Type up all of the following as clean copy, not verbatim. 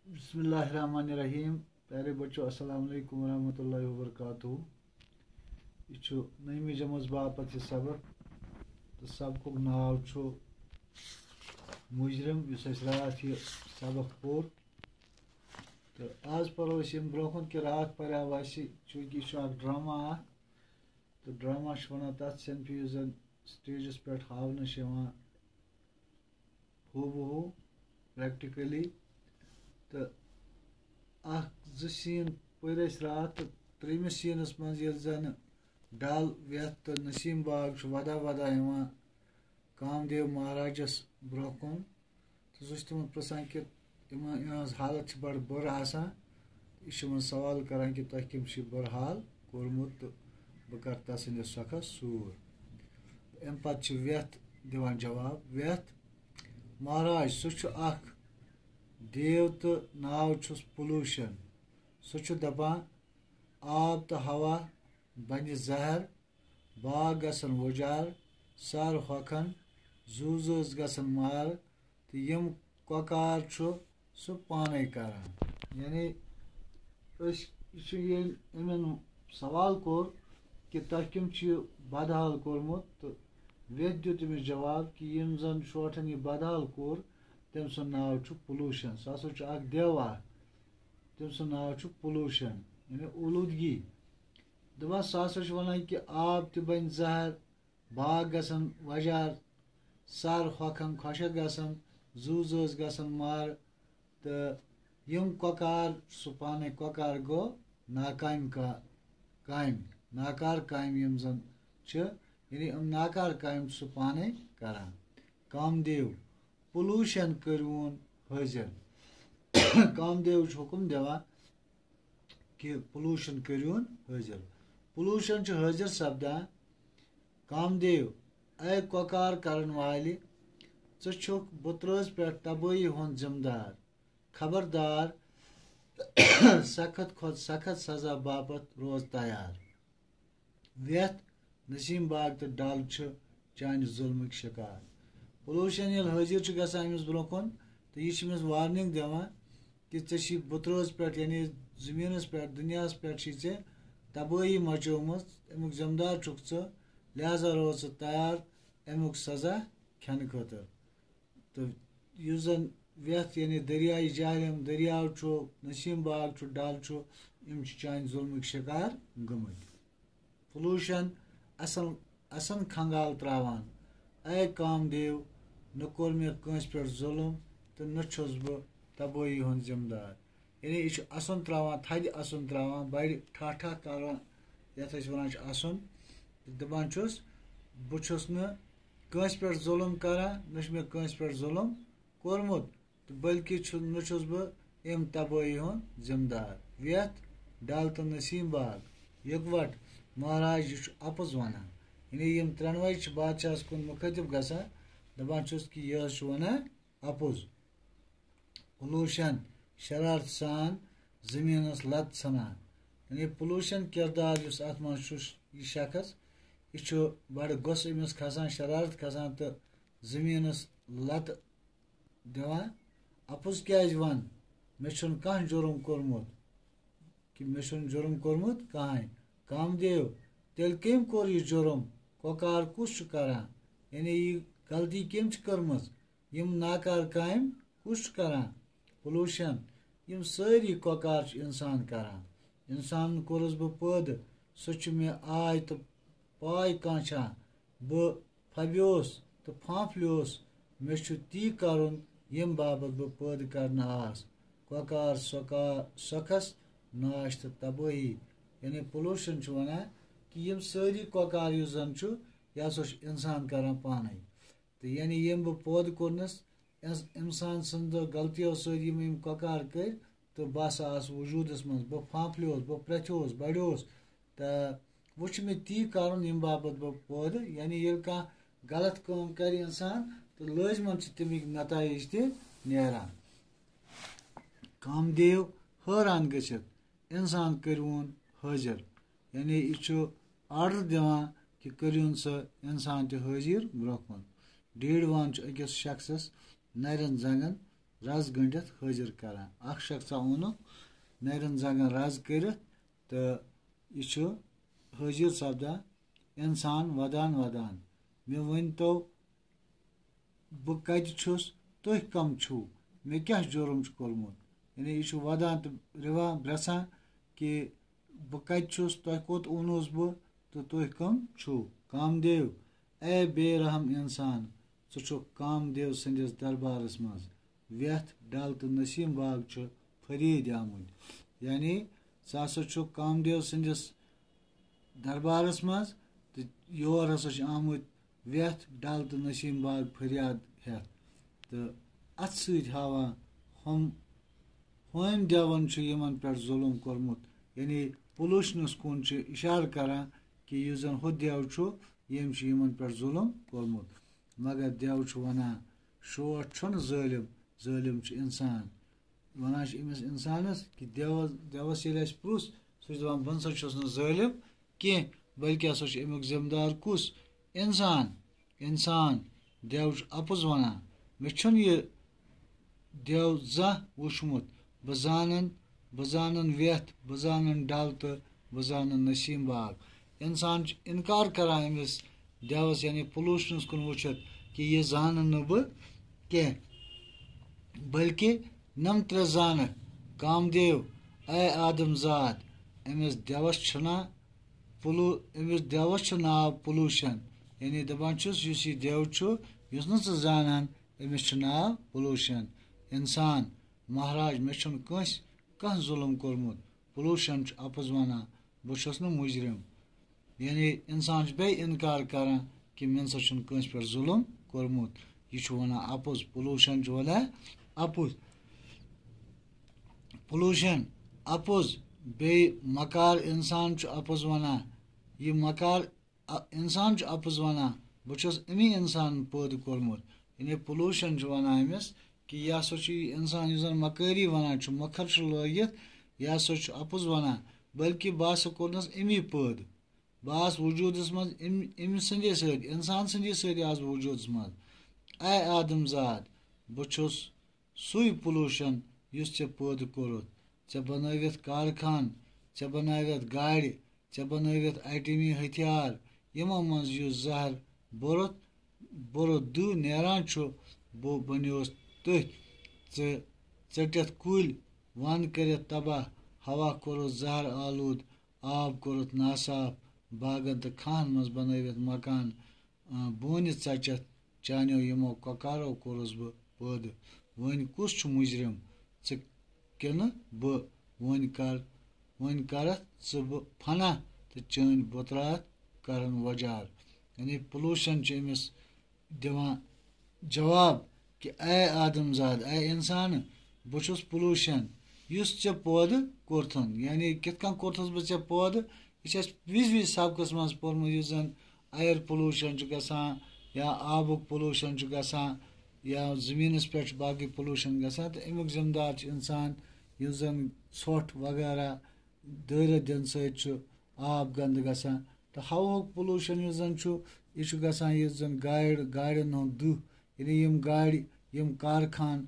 बिस्मिल्लाहिर्रहमानिर्रहीम। प्यारे बच्चों, अस्सलाम वालेकुम वरहमतुल्लाहि वबरकातुहू। यह नईमी जमस बापत यह सबक तो सबक नाव मुजरिम इस रात यह सबक पोर तो आज परो ब्रोह कि रात पर्याव चूंकि ड्रामा तो ड्रामा वन तथ सिनफ जन स्टेजस पे हावन हू बहू प्रैक्टिकली तो सीन पर रात तो त्रेमिस सीनस मज जन डल व्यथ तो नसीम बाग वदा वदा कामदेव महाराजस ब्रोह कुन तो सह तम पृछान कि इहज हालत बड़ बुर आसान यह सवाल करान कि तुह कम बुर हाल कोरमुत तो बह कर तसंदिस सखस सूर अम पे व्यथ दिवान जवाब व्यथ महाराज सह देव तो नाव छुस पोल्यूशन सह दपान आब तो हवा बन जहर बाग गसन वजार सर हकन जूज गसन मार तो यम ककार सह पाने करान यानी इन सवाल कोर कि तुह कम बदहाल कोरमुत तो व्यथ दित तमिस जवाब कि यम जन शोटन यह बदहाल कोर तम सुंद नाव पोल्यूशन सह देवा तम सुंद नाव पोल्यूशन यानी ओलूदगी दपान सह वन कि आब त बन जहर बाग गसन वजार सर हकन खुशक गसन जूज गसन मार तो यम ककार सह पाने ककार गो नाकाम का कायम नाकार कायम यम जन यानी नाकार कायम सह पाने करान कामदेव पोल्यूशन करून हाजिर कामदेव हुक्म दिवान कि पोल्यूशन करून हाजिर पोल्यूशन हाजिर सपदान कामदेव ऐ ककार करन वाले छुक बुतरस पे तबाही हुंद जिम्मेदार खबरदार सख्त खुद सख्त सजा बापत रोज तैयार व्यथ नसीम बाग तो डल चान जुल्म शिकार पोल्यूशन ये हाजिर गसान अमिस ब्रोह कुन तो यह वार्निंग दिवान कि ऐ बुतरस पे यानी जमीनस पे दुनियास पे तबाही मचोमत अमुक जिम्मेदार छुक लिहाजा रोज तैयार अमुक सजा खेन खतर तो यह जन व्यथ यानी दरियाई जहलम दरियाव नसीम बाग डल यम चान जुल्म शिकार गमत पोल्यूशन असन खंगाल त्रावान ऐ कामदेव न कोर मे कंस पे जुल्म तो न छुस बह तबाही हुंद जिम्मेदार यानी यह असन त्रावान थद असन त्रावान बड़ ठा ठा करान यथ वन असन दपान बह छुस न कंस पे जुल्म करान न मे कंस पे जुल्म कोरमुत तो बल्कि न छुस बह अम तबाही हुंद जिम्मेदार व्यथ डल तो नसीम बाग यकवट महाराज यह अपोज वन यानी यम त्रेनवे बादशाह कुन मुखतिब गसान दपान कि यह वन अपोज पोल्यूशन शरारत सान जमीनस लत सनान यानी पोल्यूशन किरदार अत मज यह शख्स यह बड़ गुस अमिस खसान शरारत खसान तो जमीनस लत दिवान अपोज क्या वन मे कह जुर्म कोरमुत कि मे जुर्म कोरमुत कहें कामदेव तेल कम कोर यह जुर्म ककार कुछ करान यानी यह गलती कम कर्म यम नाकार कायम कुछ करान पोल्यूशन यम सारी ककार इंसान करान इंसान कोरस बह पद सह मे आय तो पाय कांचा बह फब्योस तो फांफलियोस मे ती करुन यम बाबत बह पद करना आस ककार सखस नाश तो तबाही यानी पोल्यूशन वन कि यम सारी ककार जन यह इंसान करान पाने तो यानी यम बह पद कोरनस इंसान सद गलतियों सम ककार कर तो बह आस वजूदस मज बह फांफलियोस बह प्रथ्योस बड़ोस तो वो मे ती करन यम बाबत बह पद यानी ये कह गलत काम कर इंसान तो लाजमन तमिक नतज तरान कामदेव हैरान गसित इंसान करून हाजिर यानी यह आर्डर दिवान कि करून सह इंसान तो हाजिर ब्रोह कुन डेड़ वन अकिस शख्सस नरन जंगन رز گٔنڈِتھ حٲضِر کران اکھ شخصا اوٚنُکھ نرٮ۪ن زنٛگن رز کٔرِتھ تہٕ یہِ چھُ حٲضِر سپدان اِنسان ودان ودان مےٚ ؤنۍتو بہٕ کتہِ چھُس تُہۍ کم چھِو مےٚ کیٛاہ جُرم چھُ کوٚرمُت یعنی یہِ چھُ ودان تہٕ رِوان برٛژھان کہِ بہٕ کتہِ چھُس تۄہہِ کوٚت اوٚنہوس بہٕ تہٕ تُہۍ کم چھِو کامدیو اے بے رحم اِنسان ژٕ چھُکھ کامدیو سٕنٛدِس دربارس منٛز ویٚتھ ڈل تہٕ نسیٖم باغ چھُ فریٖد آمٕتۍ یعنی ژٕ ہسا چھُکھ کامدیو سٕنٛدِس دربارس منٛز تہٕ یور ہسا چھِ آمٕتۍ ویٚتھ ڈل تہٕ نسیٖم باغ فریاد ہٮ۪تھ تہٕ اتھ سۭتۍ ہاوان ہوٚمۍ دیوَن چھُ یِمن پٮ۪ٹھ ظُلم کوٚرمُت یعنی پُلوٗشنس کُن چھِ اِشارٕ کران کہِ یُس زن ہُہ دیو چھُ ییٚمۍ چھُ یِمن پٮ۪ٹھ ظُلم کوٚرمُت مگر دیو چھُ ونان شوٹھ چھُنہٕ ظٲلِم ظٲلِم چھُ اِنسان ونان چھِ أمِس اِنسانس کہِ دیوس ییٚلہِ اَسہِ پرُژھ سُہ چھُ دپان بہٕ نسا چھُس نہٕ ظٲلِم کینٛہہ بٔلکہِ ہسا چھُ امیُک ذمہٕ دار کُس اِنسان دیو چھُ اَپُز ونان مےٚ چھُنہٕ یہِ دیو زانٛہہ وُچھمُت بہٕ زانن ویٚتھ بہٕ زانن ڈل تہٕ بہٕ زانن نسیٖم باغ اِنسان چھُ اِنکار کران أمِس دیوس یعنی پُلوٗشنس کُن وٕچھِتھ کہِ یہِ زانن نہٕ بہٕ کینٛہہ بٔلکہِ نم ترٛےٚ زانکھ کامدیو اے آدم زاد أمِس دیوس چھُ ناو پُلوٗشن یعنی دپان چھُس یُس یہِ دیو چھُ یُس نہٕ ژٕ زانان أمِس چھُ ناو پُلوٗشن اِنسان مہراج مےٚ چھُنہٕ کانٛہہ ظُلم کوٚرمُت پُلوٗشن چھُ اَپُز ونان بہٕ چھُس نہٕ مُجرِم یعنی اِنسان چھُ بیٚیہِ اِنکار کران کہِ مےٚ نسا چھُنہٕ کٲنٛسہِ پٮ۪ٹھ ظُلم کوٚرمُت یہِ چھُ ونان اَپُز پُلوٗشن چھُ ونان اَپُز بیٚیہِ مکار اِنسان چھُ اَپُز ونان یہِ مکار اِنسان چھُ اَپُز ونان بہٕ چھُس امی اِنسانن پٲدٕ کوٚرمُت یعنی پُلوٗشن چھُ ونان أمِس کہِ یہِ ہسا چھُ یہِ اِنسان یُس زن مکٲری ونان چھُ مۄکھر چھُ لٲگِتھ یہِ ہسا چھُ اَپُز ونان بٔلکہِ بہٕ ہسا کوٚرنس امی پٲدٕ بہٕ آس وجوٗدس منٛز أمۍ سٕنٛدے سۭتۍ اِنسان سٕنٛدی سۭتۍ آس بہٕ وجوٗدس منٛز اے آدم زاد بہٕ چھُس سُے پُلوٗشن یُس ژےٚ پٲدٕ کوٚرُتھ ژےٚ بنٲوِتھ کارخان ژےٚ بنٲوِتھ گاڑِ ژےٚ بنٲوِتھ ایٹمی ہتھیار یِمو منٛز یُس زہر بوٚرُت دٕہ نیران چھُ بہٕ بنیوس تٔتھۍ ژٕ ژٔٹِتھ کُلۍ ون کٔرِتھ تباہ ہوا کوٚرُتھ زہر آلوٗد آب کوٚرُتھ ناصاف باغن تہٕ کھہن منٛز بنٲوِتھ مکان بونہِ ژَچِتھ چانیو یِمو کۄکارو کوٚرُس بہٕ پٲدٕ وۄنۍ کُس چھُ مُجرِم ژٕ کِنہٕ بہٕ وۄنۍ کرتھ ژٕ بہٕ فنا تہٕ چٲنۍ بُترات کرن وۄجار یعنی پُلوٗشن چھُ أمِس دِوان جواب کہِ اے آدم زاد اے اِنسانہٕ بہٕ چھُس پُلوٗشن یُس ژےٚ پٲدٕ کوٚرتھُن یعنی کِتھ کٔنۍ کوٚرتھُس بہٕ ژےٚ پٲدٕ یہِ چھِ اَسہِ وِزِ سبقس منٛز پوٚرمُت یُس زن اَیَر پُلوٗشن چھُ گژھان یا آبُک پُلوٗشن چھُ گژھان یا زٔمیٖنس پٮ۪ٹھ چھُ باقٕے پُلوٗشن گژھان تہٕ امیُک ذمہٕ دار چھُ اِنسان یُس زن ژھۄٹھ وغیرہ دٲرِتھ دِنہٕ سۭتۍ چھُ آب گنٛدٕ گژھان تہٕ ہوہُک پُلوٗشن یُس زن چھُ یہِ چھُ گژھان یُس زن گاڑٮ۪ن ہُنٛد دٕہ یعنی یِم گاڑِ یِم کارخان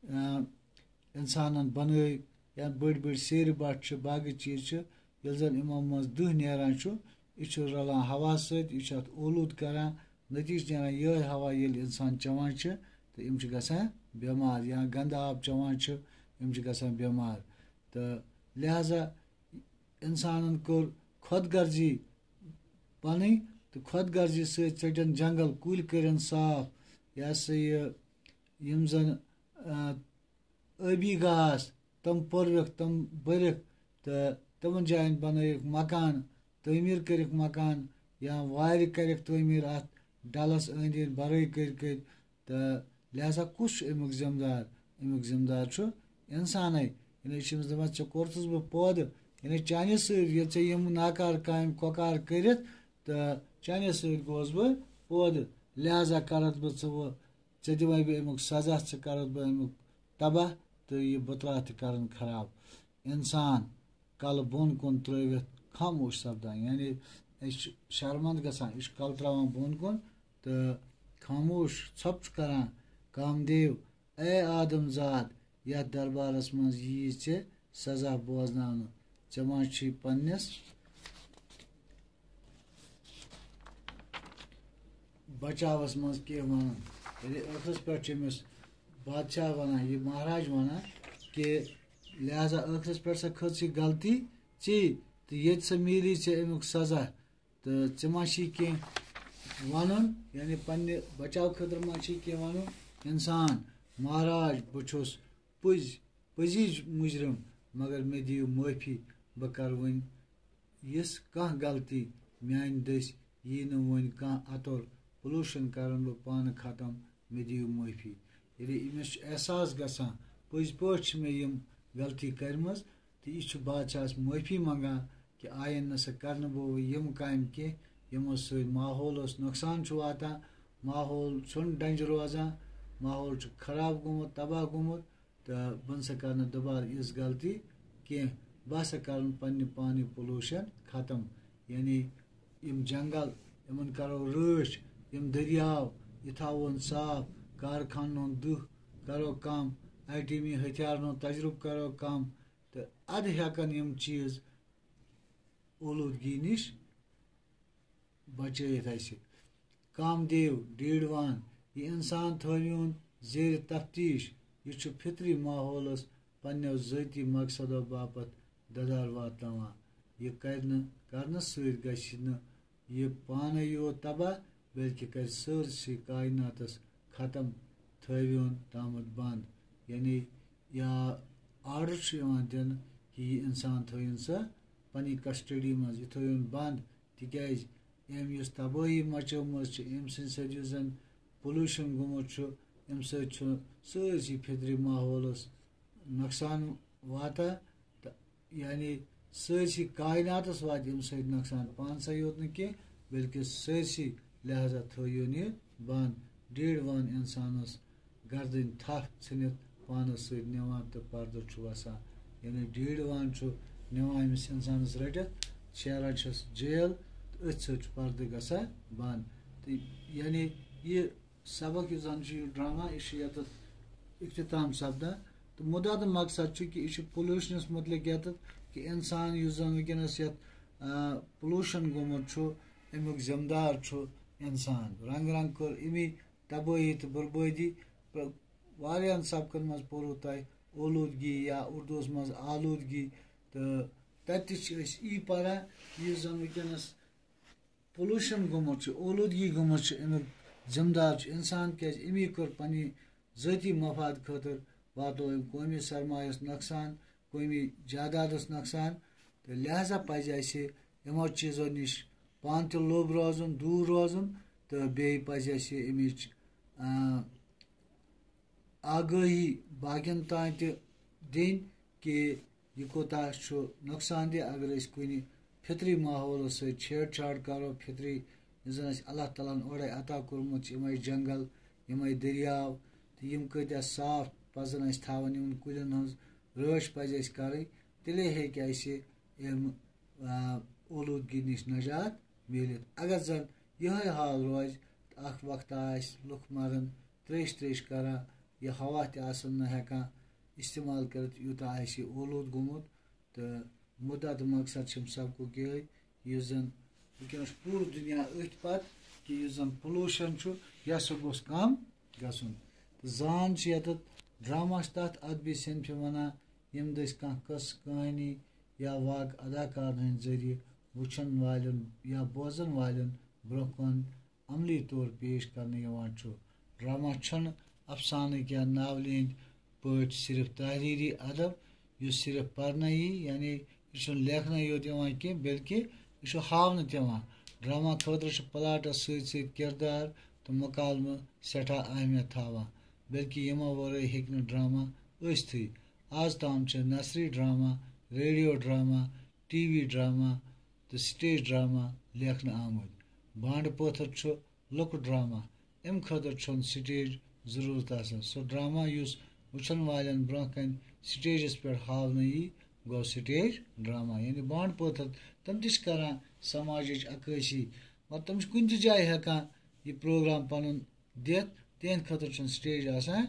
اِنسانن بنٲے یا بٔڑۍ بٔڑۍ سیرِ بٹھ چھِ باقٕے چیٖز چھِ ییٚلہِ زن یِمو منٛز دٕہ نیران چھُ یہِ چھُ رلان ہوا سۭتۍ یہِ چھُ اتھ اولوٗد کران نٔتیٖجہٕ نیران یِہوے ہوا ییٚلہِ اِنسان چٮ۪وان چھِ تہٕ یِم چھِ گژھان بٮ۪مار یا گنٛدٕ آب چٮ۪وان چھِ یِم چھِ گژھان بٮ۪مار تہٕ لہذا اِنسانن کوٚر خۄد غرضی پنٕنۍ تہٕ خۄد غرضی سۭتۍ ژٔٹِن جنگل کُلۍ کٔرِن صاف یہِ ہسا یہِ یِم زن ٲبی گاس تِم پٔروِکھ تِم بٔرِکھ تہٕ تِمن جاین بنٲیِکھ مکان تعمیٖر کٔرِکھ مکان یا وارِ کَرٮ۪کھ تعمیٖر اَتھ ڈلس أنٛدۍ أنٛدۍ بَرٲے کٔرۍ تہٕ لہذا کُس چھُ امیُک ذمہٕ دار امیُک ذمہٕ دار چھُ اِنسانٕے یعنی چھِ أمِس دَپان ژےٚ کوٚرتھُس بہٕ پٲدٕ یعنی چانہِ سۭتۍ ییٚلہِ ژےٚ یِم ناکار کامہِ کۄکار کٔرِتھ تہٕ چانہِ سۭتۍ گوس بہٕ پٲدٕ لہذا کرتھ بہٕ ژےٚ دِمے بہٕ امیُک سزا ژٕ کرتھ بہٕ امیُک تباہ تہٕ یہِ بُترات تہِ کرن خراب اِنسان کلہٕ بۄن کُن ترٲوِتھ خاموش سپدان یعنی أسۍ چھِ شرمنٛد گژھان یہِ چھُ کلہٕ تراوان بۄن کُن تہٕ خاموش ژھۄپہٕ چھُ کران کامدیو اے آدم زاد یتھ دربارس منٛز ییی ژےٚ سزا بوزناونہٕ ژےٚ ما چھُے پنٛنِس بچاوس منٛز کینٛہہ وَنُن. ییٚلہِ ٲخرس پٮ۪ٹھ چھُ أمِس بادشاہ وَنان یہِ مہراج وَنان کہِ لہذا ٲخرس پٮ۪ٹھ سا کھٔژ یہِ غلطی ژی تہٕ ییٚتہِ سا میلی ژےٚ امیُک سزا تہٕ ژےٚ ما چھی کینٛہہ وَنُن یعنی پنٛنہِ بچاو خٲطرٕ ما چھی کینٛہہ وَنُن. اِنسان مہراج بہٕ چھُس پٔزی مُجرِم مگر مےٚ دِیِو معٲفی بہٕ کَرٕ وۄنۍ یِژھ کانٛہہ غلطی میٛانہِ دٔسۍ یی نہٕ وۄنۍ کانٛہہ اَتُر پُلوٗشَن کَرَن بہٕ پانہٕ ختم مےٚ دِیِو معٲفی. ییٚلہِ أمِس چھُ احساس گژھان پٔزۍ پٲٹھۍ چھِ مےٚ یِم غلطی کَرِمَژ تہٕ یہِ چھُ بادشاہَس معٲفی منٛگان کہِ آیِنٛدٕ نَسا کَرٕ نہٕ بہٕ یِم کامہِ کینٛہہ یِمو سۭتۍ ماحولَس نۄقصان چھُ واتان ماحول چھُنہٕ ڈنٛجہِ روزان ماحول چھُ خراب گوٚمُت تباہ گوٚمُت تہٕ بہٕ نسا کَرٕ نہٕ دُبارٕ یِژھ غلطی کینٛہہ بہٕ ہسا کَرُن پنٛنہِ پانٕے پُلوٗشَن ختم یعنی یِم جنگل یِمن کَرو رٲچھ یِم دٔریاو یہِ تھاوون صاف کارخانن ہُنٛد دٕہ کَرو کَم ایٹمی ہتھیارن ہُنٛد تجرُبہٕ کَرو کَم تہٕ اَدٕ ہٮ۪کَن یِم چیٖز اولوٗدگی نِش بچٲیِتھ اَسہِ. کام دیو ڈیٖڈوان یہِ اِنسان تھٲوِوُن زیرِ تفتیٖش یہِ چھُ فِطری ماحولس پنٛنیو ذٲتی مقصدو باپتھ دَدار واتناوان. یہِ کرنہٕ سۭتۍ گژھِ نہٕ یہِ پانَے یوت تباہ بلکہِ کَرِ سٲرسٕے کایناتس ختم تھٲوِوُن تامَتھ بنٛد یعنی یا آرڈر چھُ یِوان دِنہٕ کہِ یہِ اِنسان تھٲیِن سا پنٛنہِ کسٹڈی منٛز یہِ تھٲیِن بنٛد تِکیٛازِ أمۍ یُس تبٲہی مچٲومٕژ چھِ أمۍ سٕنٛدِ سۭتۍ یُس زَن پُلوٗشَن گوٚمُت چھُ اَمہِ سۭتۍ چھُ سٲرسٕے فِطری ماحولَس نۄقصان واتان تہٕ یعنی سٲرسٕے کایناتَس واتہِ اَمہِ سۭتۍ نۄقصان پانسٕے یوت نہٕ کینٛہہ بلکہِ سٲرسٕے لہذا تھٲیِوُن یہِ بنٛد. ڈیٖڈوان اِنسانَس گردٕنۍ تھپھ ژھٕنِتھ پانَس سۭتۍ نِوان تہٕ پردٕ چھُ وَسان یعنی ڈیٖڈوان چھُ نِوان أمِس اِنسانَس رٔٹِتھ شیران چھِس جیل تہٕ أتھۍ سۭتۍ چھُ پردٕ گژھان بنٛد تہٕ یعنی یہِ سبق یُس زَن چھُ یہِ ڈرٛاما یہِ چھُ ییٚتٮ۪تھ اختتام سپدان تہٕ مُدا تہٕ مقصد چھُ کہِ یہِ چھُ پُلوٗشنَس مُتعلق ییٚتٮ۪تھ کہِ اِنسان یُس زَن وٕنکٮ۪نَس یَتھ پُلوٗشَن گوٚمُت چھُ امیُک ذِمہٕ دار چھُ اِنسان. رنٛگ رنٛگ کٔر امی تبٲہی تہٕ بُربٲدی واریاہَن سبقَن منٛز پوٚروٕ تۄہہِ اولوٗدگی یا اُردوٗوَس منٛز آلوٗدگی تہٕ تَتہِ تہِ چھِ أسۍ یی پَران یُس زَن وٕنکٮ۪نَس پُلوٗشَن گوٚمُت چھُ اولوٗدگی گٔمٕژ چھِ امیُک ذِمہٕ دار چھُ اِنسان کیٛازِ امی کوٚر پنٛنہِ ذٲتی مفاد خٲطرٕ واتو أمۍ قومی سرمایَس نۄقصان قومی جادادَس نۄقصان تہٕ لہذا پَزِ اَسہِ یِمو چیٖزو نِش پانہٕ تہِ لوٚب روزُن دوٗر روزُن تہٕ بیٚیہِ پَزِ اَسہِ اَمِچ آگٲہی باقیَن تام تہِ دِنۍ کہِ یہِ کوٗتاہ چھُ نۄقصان دہ اگر أسۍ کُنہِ فِطری ماحولَس سۭتۍ چھیڑ چھاڑ کَرو فِطری یُس زَن اَسہِ اللہ تعالیٰ ہَن اورَے عطا کوٚرمُت چھُ یِمَے جنگل یِمَے دٔریاو تہٕ یِم کۭتیاہ صاف پَزَن اَسہِ تھاوٕنۍ یِمَن کُلٮ۪ن ہٕنٛز رٲچھ پَزِ اَسہِ کَرٕنۍ تیٚلے ہیٚکہِ اَسہِ اَمہِ اولوٗدگی نِش نجات میٖلِتھ. اگر زَن یِہوٚے حال روزِ تہٕ اَکھ وقتہ آسہِ لُکھ مَران ترٛیش کَران یہِ ہوا تہِ آسان نہٕ ہٮ۪کان استعمال کٔرِتھ یوٗتاہ آسہِ یہِ اولوٗد گوٚمُت تہٕ مُدا تہٕ مقصد چھُم سبقُک یِہوٚے یُس زَن وٕنکٮ۪نَس پوٗرٕ دُنیا أتھۍ پَتہٕ کہِ یُس زَن پُلوٗشَن چھُ یہِ ہسا گوٚژھ کَم گژھُن تہٕ زان چھِ ییٚتٮ۪تھ ڈرٛاما چھِ تَتھ ادبی صنفہِ وَنان ییٚمہِ دٔسۍ کانٛہہ قٕصہٕ کہانی یا واقعہٕ اداکارن ہٕنٛدۍ ذٔریعہٕ وٕچھَن والٮ۪ن یا بوزَن والٮ۪ن برونٛہہ کُن عملی طور پیش کَرنہٕ یِوان چھُ. ڈرٛاما چھُنہٕ اَفسانٕکۍ یا ناولہِ ہِنٛدۍ پٲٹھۍ صرف تحریٖری اَدب یُس صرف پَرنہٕ یی یعنی یہِ چھُنہٕ لیکھنَے یوت یِوان کینٛہہ بلکہِ یہِ چھُ ہاونہٕ تہِ یِوان. ڈرٛاما خٲطرٕ چھُ پٕلاٹَس سۭتۍ سۭتۍ کِردار تہٕ مُکالمہٕ سٮ۪ٹھاہ اہمیت تھاوان بلکہِ یِمو وَرٲے ہیٚکہِ نہٕ ڈرٛاما ٲسۍتھٕے. آز تام چھِ نثری ڈرٛاما ریڈیو ڈرٛاما ٹی وی ڈرٛاما تہٕ سٹیج ڈرٛاما لیکھنہٕ آمٕتۍ. بانٛڈٕ پٲتھٕر چھُ لۄکُٹ ڈرٛاما اَمہِ خٲطرٕ چھُنہٕ سٹیج ضروٗرت آسان سُہ ڈرٛاما یُس وٕچھَن والٮ۪ن برونٛہہ کَنہِ سٹیجَس پٮ۪ٹھ ہاونہٕ یی گوٚو سٹیج ڈرٛاما. یعنی بانٛڈٕ پٲتھٕر تِم تہِ چھِ کَران سماجٕچ عکٲسی مطلب تِم چھِ کُنہِ تہِ جایہِ ہٮ۪کان یہِ پرٛوگرام پَنُن دِتھ تِہنٛدِ خٲطرٕ چھُنہٕ سٹیج آسان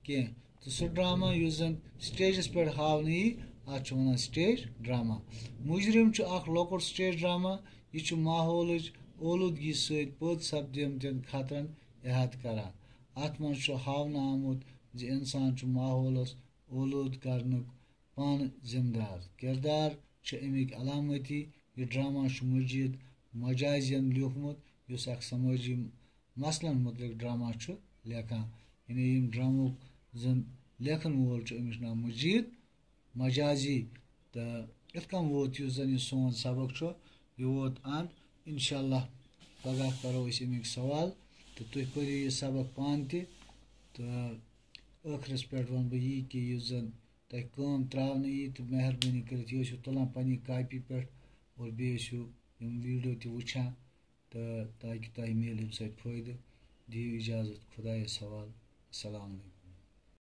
کینٛہہ تہٕ سُہ ڈرٛاما یُس زَن سٹیجَس پٮ۪ٹھ ہاونہٕ یی اَتھ چھِ وَنان سٹیج ڈرٛاما. مُجرِم چھُ اَکھ لۄکُٹ سٹیج ڈرٛاما. یہِ چھُ ماحولٕچ اولوٗدگی سۭتۍ پٲدٕ سپدیمتٮ۪ن خطرن احاطہٕ کران. اَتھ منٛز چھُ ہاونہٕ آمُت زِ اِنسان چھُ ماحولس اولوٗدٕ کرنُک پانہٕ ذِمہٕ دار. کِردار چھِ اَمِکۍ علامٲتی. یہِ ڈرٛاما چھُ مجیٖد مجازین لیوٗکھمُت یُس اکھ سمٲجی مسلن متعلق ڈرٛاما چھُ لیکھان. یعنی ییٚمہِ ڈرٛامُک زن لیکھن وول چھُ أمِس چھُ ناو مجیٖد مجازی. تہٕ یِتھ کٔنۍ ووت یُس زن یہِ سون سبق چھُ یہِ ووت اَنٛد. اِنشاء اللہ پگاہ کرو أسۍ اَمِکۍ سوال تہٕ تُہۍ پٔرِو یہِ سبق پانہٕ تہِ. تہٕ ٲخرس پٮ۪ٹھ وَنہٕ بہٕ یی کہِ یُس زن تۄہہِ کٲم ترٛاونہٕ یی تہٕ مہربٲنی کٔرِتھ یہِ ٲسِو تُلان پنٛنہِ کاپی پٮ۪ٹھ اور بیٚیہِ ٲسِو یِم ویٖڈیو تہِ وٕچھان تہٕ تاکہِ تۄہہِ میلہِ اَمہِ سۭتۍ فٲیدٕ. دِیِو اِجازت خۄدایَس حوالہٕ. السلام علیکُم.